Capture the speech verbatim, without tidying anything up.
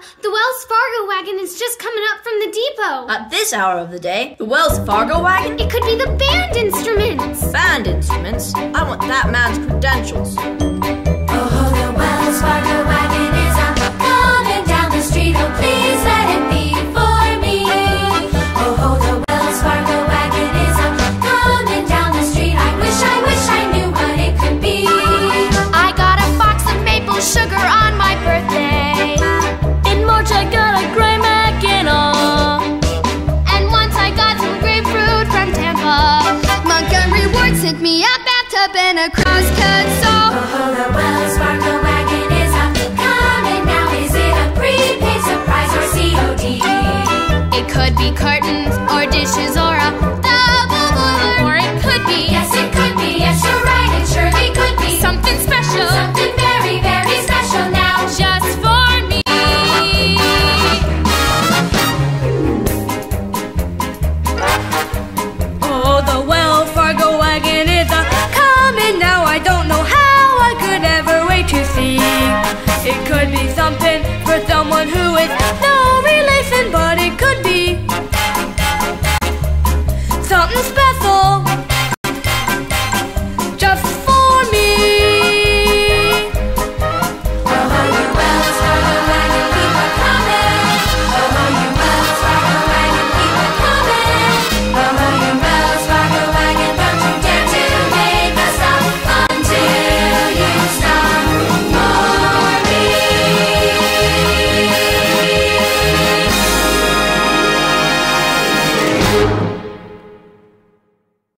the Wells Fargo wagon is just coming up from the depot. At this hour of the day, the Wells Fargo wagon? It could be the band instruments. Band instruments? I want that man's credentials. Oh, the Wells Fargo wagon is a coming down the street. Oh, please let it be for me. Oh, the Wells Fargo wagon is a coming down the street. I wish, I wish I knew what it could be. I got a box of maple sugar on my birthday. In March I got a gray Mackinac. And once I got some grapefruit from Tampa. Montgomery Ward sent me a bathtub and a cross-cut saw. Oh, the Wells Fargo wagon is a coming now. Is it a prepaid surprise or C O D? It could be curtains or dishes